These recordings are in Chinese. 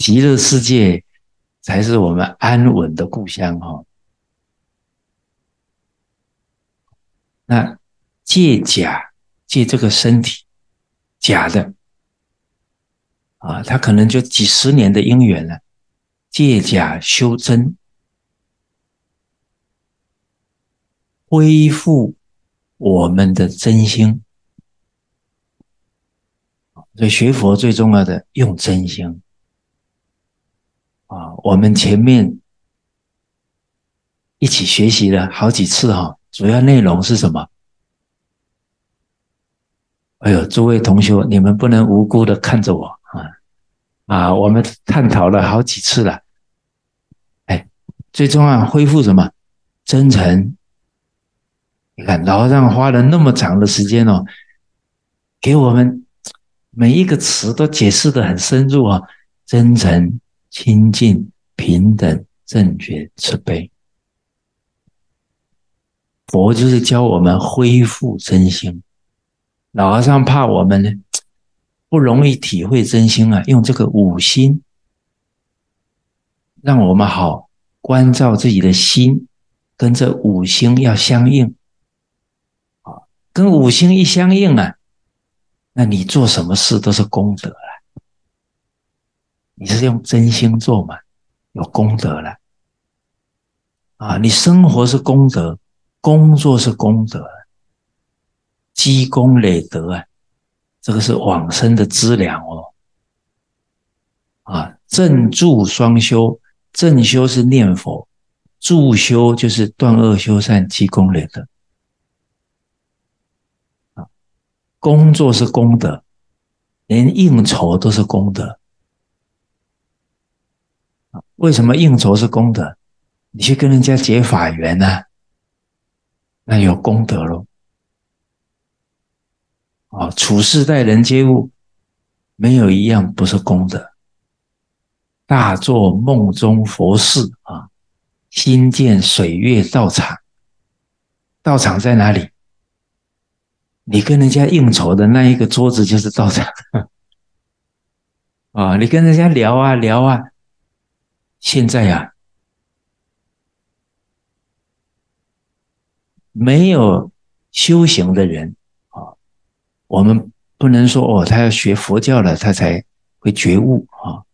极乐世界才是我们安稳的故乡哈。那借假，借这个身体假的啊，他可能就几十年的因缘了，借假修真，恢复我们的真心。所以学佛最重要的用真心啊。我们前面一起学习了好几次哈，主要内容是什么？哎呦，诸位同学，你们不能无辜的看着我我们探讨了好几次了。哎，最重要恢复什么？真诚。你看老和尚花了那么长的时间哦，给我们每一个词都解释得很深入啊。真诚、清净、平等、正觉、慈悲。佛就是教我们恢复真心。老和尚怕我们呢不容易体会真心啊，用这个五心，让我们好关照自己的心，跟这五心要相应啊。跟五心一相应啊，那你做什么事都是功德了。你是用真心做嘛，有功德了啊。你生活是功德，工作是功德，积功累德啊，这个是往生的资粮哦。正助双修，正修是念佛，助修就是断恶修善，积功累德。工作是功德，连应酬都是功德。为什么应酬是功德？你去跟人家结法缘啊，那有功德咯。处事待人接物，没有一样不是功德。大做梦中佛事啊，新建水月道场。道场在哪里？你跟人家应酬的那一个桌子就是道场你跟人家聊啊聊啊，现在没有修行的人我们不能说他要学佛教了，他才会觉悟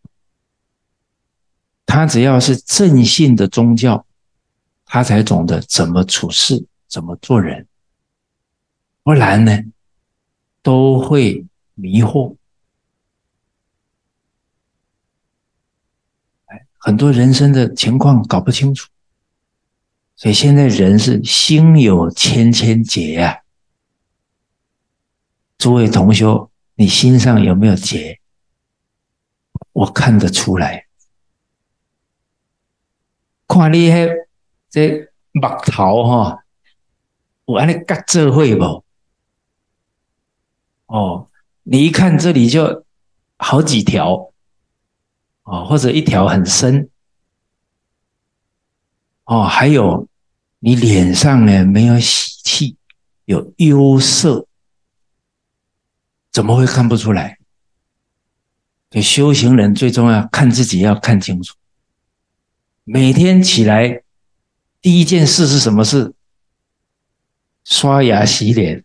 他只要是正信的宗教，他才懂得怎么处事，怎么做人，不然呢，都会迷惑。很多人生的情况搞不清楚，所以现在人是心有千千结啊。诸位同修，你心上有没有结？我看得出来。看你这目头有安尼夹做伙无？你一看这里就好几条或者一条很深还有你脸上呢没有喜气，有忧色，怎么会看不出来？所以修行人最重要看自己要看清楚。每天起来第一件事是什么事？刷牙洗脸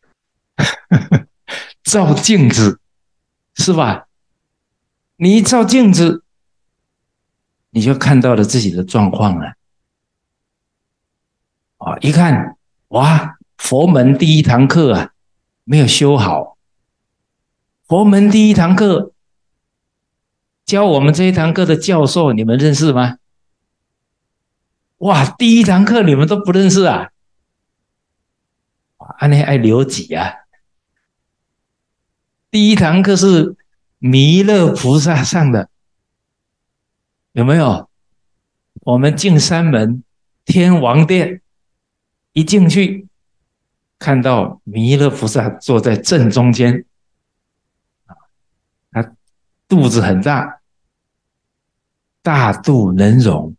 照镜子，是吧？你一照镜子，你就看到了自己的状况了一看哇，佛门第一堂课没有修好。佛门第一堂课教我们这一堂课的教授你们认识吗？哇，第一堂课你们都不认识啊？这样爱留级啊。第一堂课是弥勒菩萨上的，有没有？我们进山门天王殿，一进去看到弥勒菩萨坐在正中间，他肚子很大，大肚能容，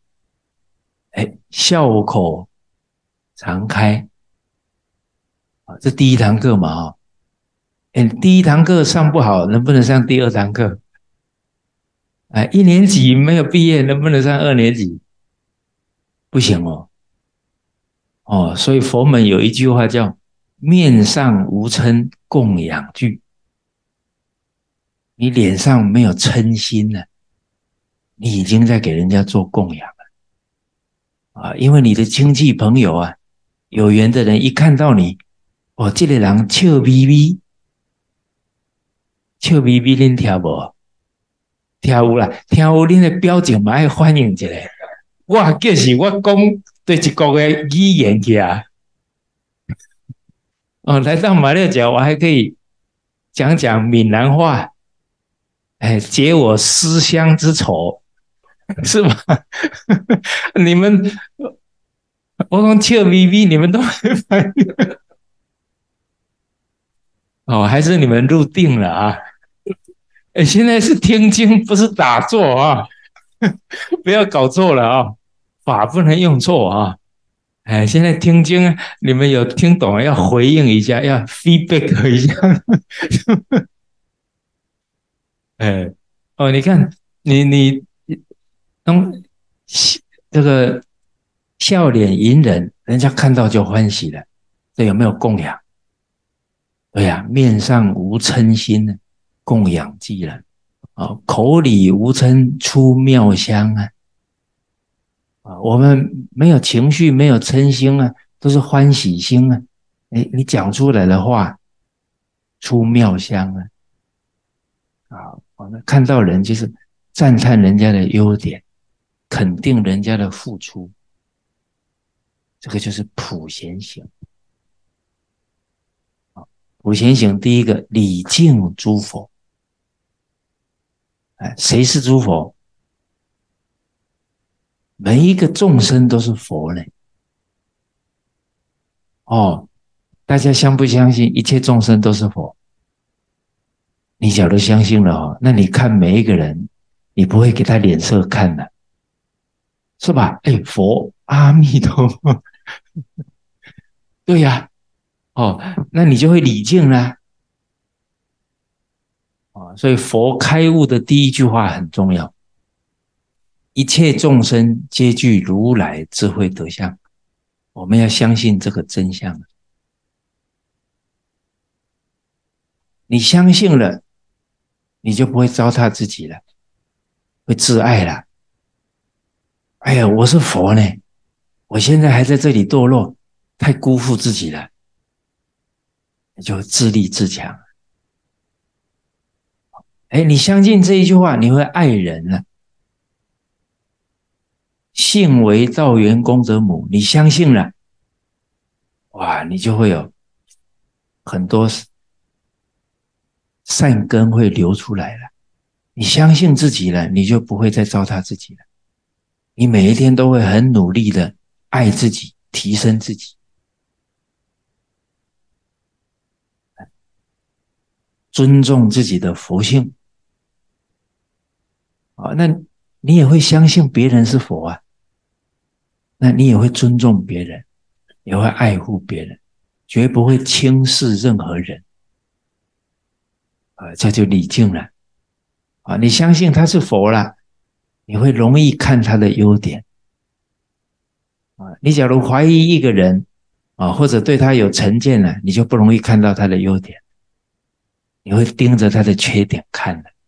笑口常开这第一堂课嘛第一堂课上不好，能不能上第二堂课？ 一年级没有毕业，能不能上2年级？不行哦。所以佛门有一句话叫"面上无嗔供养具"，你脸上没有嗔心了，你已经在给人家做供养了因为你的亲戚朋友有缘的人一看到你，这个人笑眯眯，笑眯眯，恁听无？听有啦，听有恁的表情嘛要反应一下。我就是我讲对一国的语言去来到马六甲，我还可以讲讲闽南话，解我思乡之愁，是吧？你们，我讲笑眯眯，你们都没反应还是你们入定了现在是听经，不是打坐不要搞错了法不能用错现在听经，你们有听懂要回应一下，要 feedback 一下。你看你当这个笑脸迎人，人家看到就欢喜了，这有没有供养？对呀，面上无嗔心，供养既然口里无嗔出妙香我们没有情绪，没有嗔心都是欢喜心你讲出来的话出妙香我们看到人就是赞叹人家的优点，肯定人家的付出，这个就是普贤行普贤行第一个礼敬诸佛谁是诸佛？每一个众生都是佛呢大家相不相信一切众生都是佛？你假如相信了那你看每一个人，你不会给他脸色看的是吧？佛阿弥陀佛对呀那你就会礼敬啦所以佛开悟的第一句话很重要，一切众生皆具如来智慧德相，我们要相信这个真相。你相信了，你就不会糟蹋自己了，会自爱了。哎呀，我是佛呢，我现在还在这里堕落，太辜负自己了，你就自立自强。你相信这一句话，你会爱人了。信为道源功德母，你相信了，哇，你就会有很多善根会流出来了。你相信自己了，你就不会再糟蹋自己了。你每一天都会很努力的爱自己，提升自己，尊重自己的佛性那你也会相信别人是佛那你也会尊重别人，也会爱护别人，绝不会轻视任何人这就礼敬了你相信他是佛了，你会容易看他的优点你假如怀疑一个人或者对他有成见了，你就不容易看到他的优点，你会盯着他的缺点看的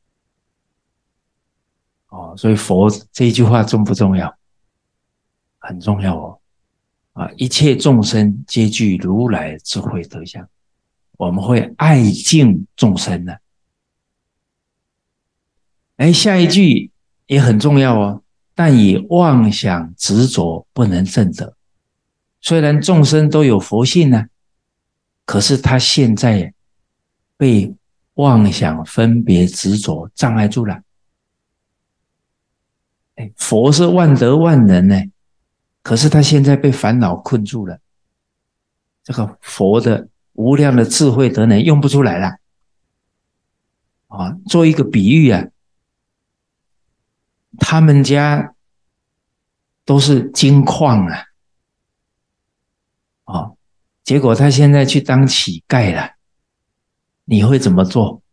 所以佛这一句话重不重要？很重要一切众生皆具如来智慧德相，我们会爱敬众生的下一句也很重要但以妄想执着不能证得。虽然众生都有佛性可是他现在被妄想分别执着障碍住了佛是万德万能可是他现在被烦恼困住了，这个佛的无量的智慧德能用不出来了做一个比喻他们家都是金矿结果他现在去当乞丐了，你会怎么做？